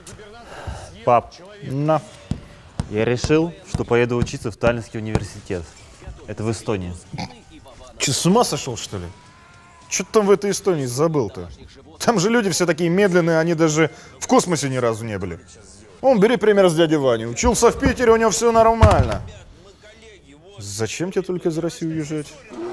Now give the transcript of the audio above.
Пап, На. я решил, что поеду учиться в Таллинский университет. Это в Эстонии. Че, с ума сошел, что ли? Что ты там в этой Эстонии забыл-то? Там же люди все такие медленные, они даже в космосе ни разу не были. Он, бери пример с дяди Вани. Учился в Питере, у него все нормально. Зачем тебе только из России уезжать?